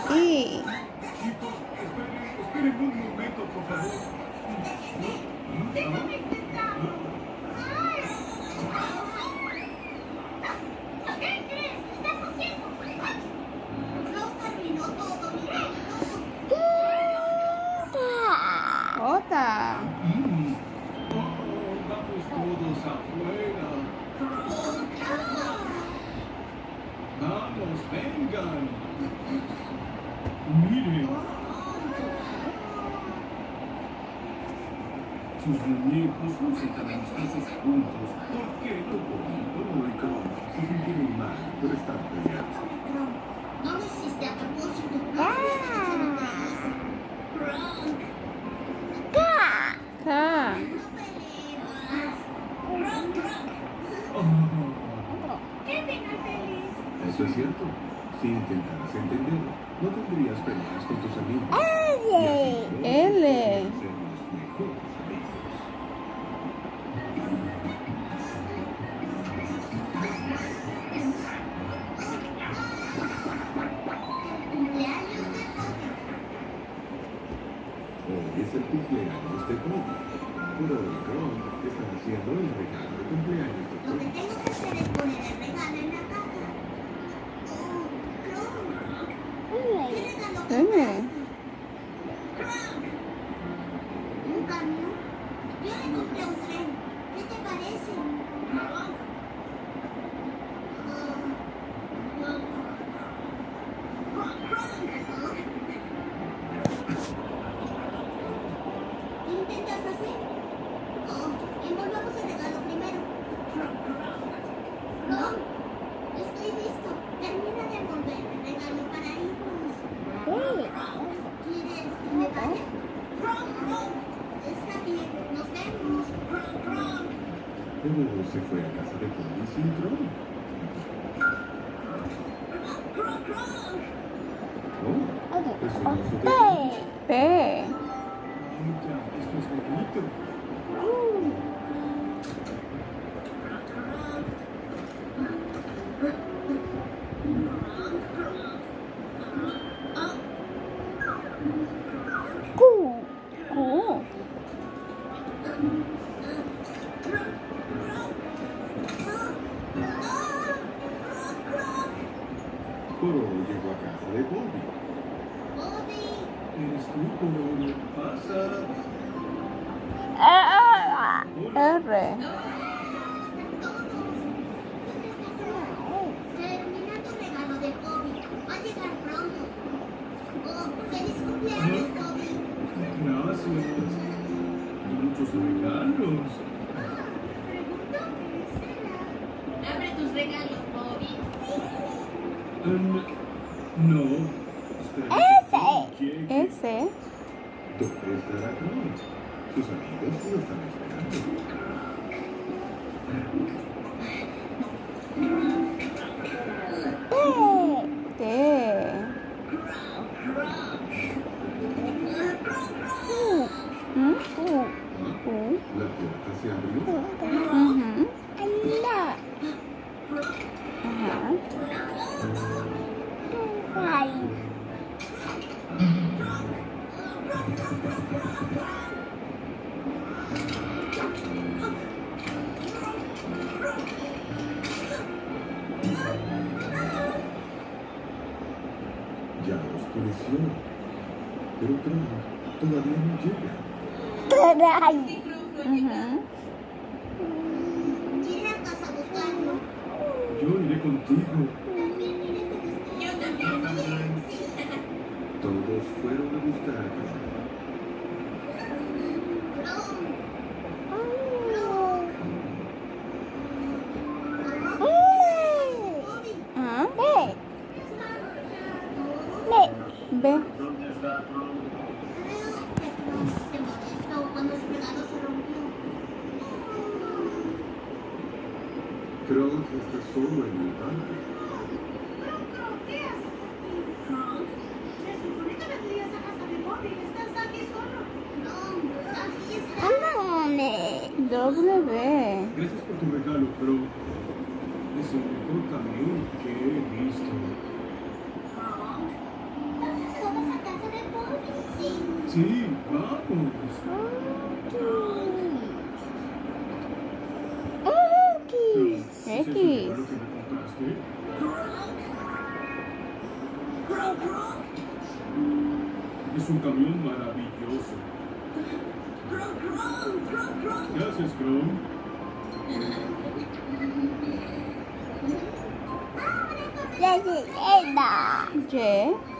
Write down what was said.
Y. Chicos, esperen un momento, por favor. ¡Déjame intentar! ¿Qué crees? ¿Qué estás haciendo? No terminó todo, mi Jota. Vamos todos afuera. Vamos, vengan. Miren. Sus muñecos lucen amistosos juntos. ¿Por qué no Bonito y Kron se sintieron mal por estar peleados? No lo hiciste a propósito. No Ka. ¡Qué final feliz! Eso es cierto. Si intentaras entenderlo, no tendrías peleas con tus amigos. L. Ser los mejores amigos. Hoy es el cumpleaños de Bobby. Pero el Kron está haciendo el regalo de cumpleaños de Lo que Bobby. tengo que hacer es poner el regalo en la caja. ¿Qué regalo M. ¿Un camión? Yo le compré un tren. ¿Qué te parece? ¿Qué intentas hacer? Envolvamos el regalo primero. No, estoy listo. Termina de envolver el regalo para irnos. ¿Quieres que me vaya? Está bien, nos vemos. Pero se fue a casa de Bobby sin Kron. Oh, eso no se te P. Mira, esto es bonito. Q. Q. Coro llegó a casa de Bobby. Bobby, ¿Eres tú, Coro? Pasa. R. termina tu regalo de Bobby. Va a llegar pronto. Oh, feliz cumpleaños, Bobby. Gracias. Muchos regalos. Pregunto qué será. Abre tus regalos, Bobby. No. Espera. S. ¿Dónde estará Kron? Sus amigos lo están esperando. T. La puerta se abrió. Ya oscureció. Pero Kron todavía no llega. Iré a casa a buscarlo. Yo iré contigo. También iré con usted. Yo también. Todos fueron a buscar a Kron. B. ¿Dónde está Kron? Creo que se molestó cuando su regalo se rompió. Kron está solo en el parque. ¿Qué haces aquí? Se supone que vendrías a casa de Bobby. ¿Estás aquí solo? No, aquí está. W. Gracias por tu regalo, Kron. Es el mejor camión que he visto. Sí, vamos. X. ¿Es ese X. regalo que me compraste? Es un camión maravilloso. Gracias, Grom. Y.